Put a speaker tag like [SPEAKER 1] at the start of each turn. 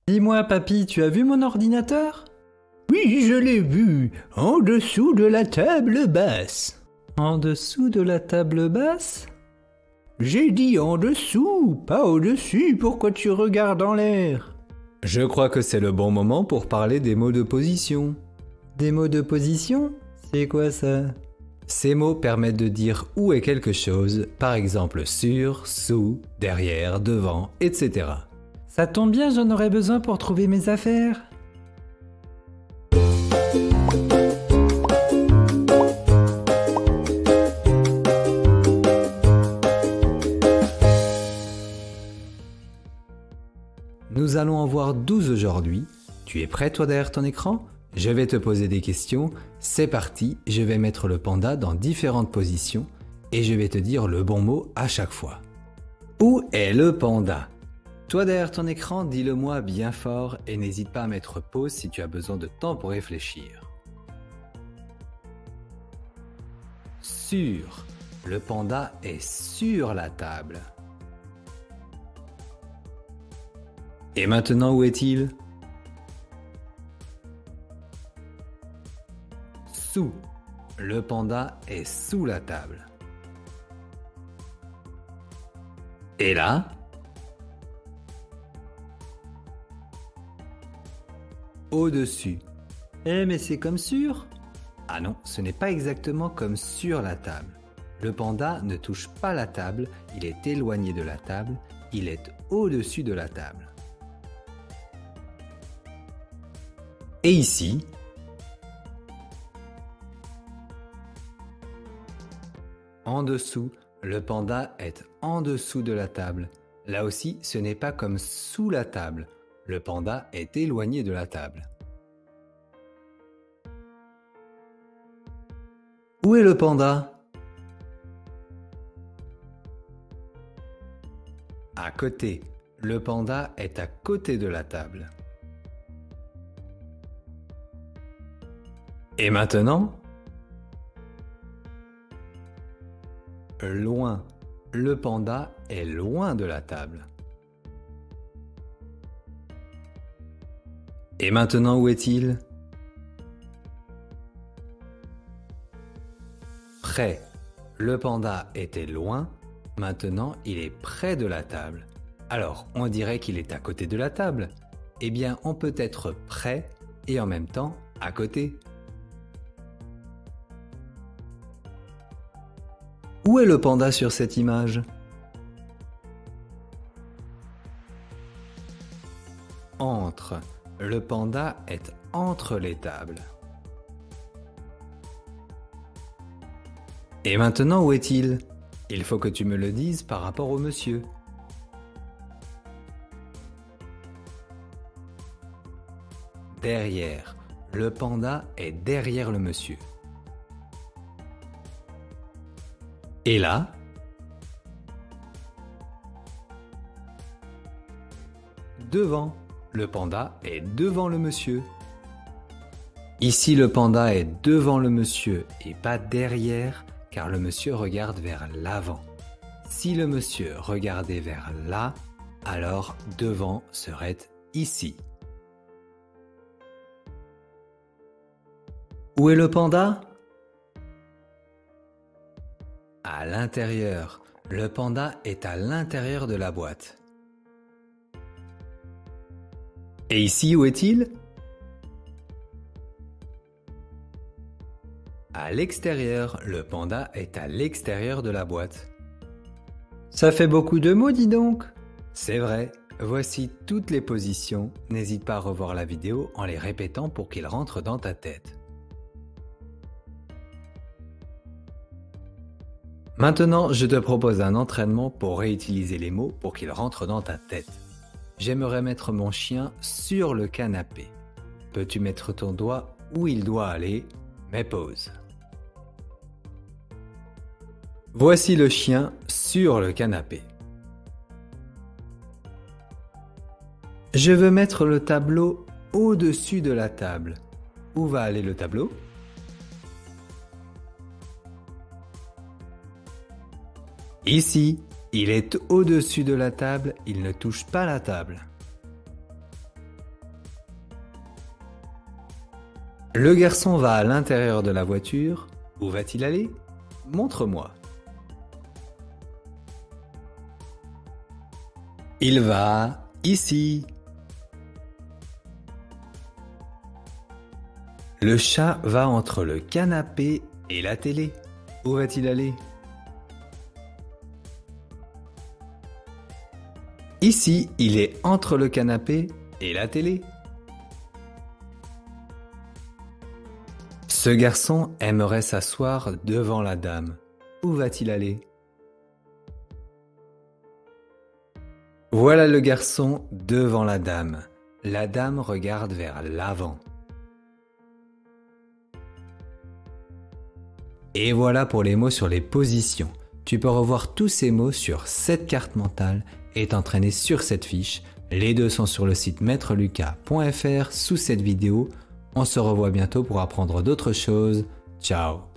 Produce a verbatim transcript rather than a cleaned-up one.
[SPEAKER 1] Dis-moi, papy, tu as vu mon ordinateur?
[SPEAKER 2] Oui, je l'ai vu, en dessous de la table basse.
[SPEAKER 1] En dessous de la table basse?
[SPEAKER 2] J'ai dit en dessous, pas au-dessus, pourquoi tu regardes en l'air?
[SPEAKER 1] Je crois que c'est le bon moment pour parler des mots de position. Des mots de position? C'est quoi ça? Ces mots permettent de dire où est quelque chose, par exemple sur, sous, derrière, devant, et cetera. Ça tombe bien, j'en aurais besoin pour trouver mes affaires. Nous allons en voir douze aujourd'hui. Tu es prêt toi derrière ton écran? Je vais te poser des questions. C'est parti, je vais mettre le panda dans différentes positions et je vais te dire le bon mot à chaque fois. Où est le panda? Toi derrière ton écran, dis-le-moi bien fort et n'hésite pas à mettre pause si tu as besoin de temps pour réfléchir. Sur. Le panda est sur la table. Et maintenant, où est-il? Sous. Le panda est sous la table. Et là? Au-dessus. Eh mais c'est comme sur? Ah non, ce n'est pas exactement comme sur la table. Le panda ne touche pas la table, il est éloigné de la table, il est au-dessus de la table. Et ici? En dessous, le panda est en dessous de la table. Là aussi, ce n'est pas comme sous la table. Le panda est éloigné de la table. Où est le panda? À côté. Le panda est à côté de la table. Et maintenant? Loin. Le panda est loin de la table. Et maintenant, où est-il? Près. Le panda était loin, maintenant il est près de la table. Alors, on dirait qu'il est à côté de la table. Eh bien, on peut être près et en même temps à côté. Où est le panda sur cette image? Entre. Le panda est entre les tables. Et maintenant, où est-il? Il faut que tu me le dises par rapport au monsieur. Derrière. Le panda est derrière le monsieur. Et là? Devant. Le panda est devant le monsieur. Ici, le panda est devant le monsieur et pas derrière, car le monsieur regarde vers l'avant. Si le monsieur regardait vers là, alors devant serait ici. Où est le panda? À l'intérieur. Le panda est à l'intérieur de la boîte. Et ici, où est-il? À l'extérieur. Le panda est à l'extérieur de la boîte. Ça fait beaucoup de mots, dis donc. C'est vrai. Voici toutes les positions. N'hésite pas à revoir la vidéo en les répétant pour qu'ils rentrent dans ta tête. Maintenant, je te propose un entraînement pour réutiliser les mots pour qu'ils rentrent dans ta tête. J'aimerais mettre mon chien sur le canapé. Peux-tu mettre ton doigt où il doit aller? Mais pause. Voici le chien sur le canapé. Je veux mettre le tableau au-dessus de la table. Où va aller le tableau? Ici, il est au-dessus de la table, il ne touche pas la table. Le garçon va à l'intérieur de la voiture. Où va-t-il aller? Montre-moi. Il va ici. Le chat va entre le canapé et la télé. Où va-t-il aller? Ici, il est entre le canapé et la télé. Ce garçon aimerait s'asseoir devant la dame. Où va-t-il aller? Voilà le garçon devant la dame. La dame regarde vers l'avant. Et voilà pour les mots sur les positions. Tu peux revoir tous ces mots sur cette carte mentale et t'entraîner sur cette fiche. Les deux sont sur le site maître lucas point f r sous cette vidéo. On se revoit bientôt pour apprendre d'autres choses. Ciao!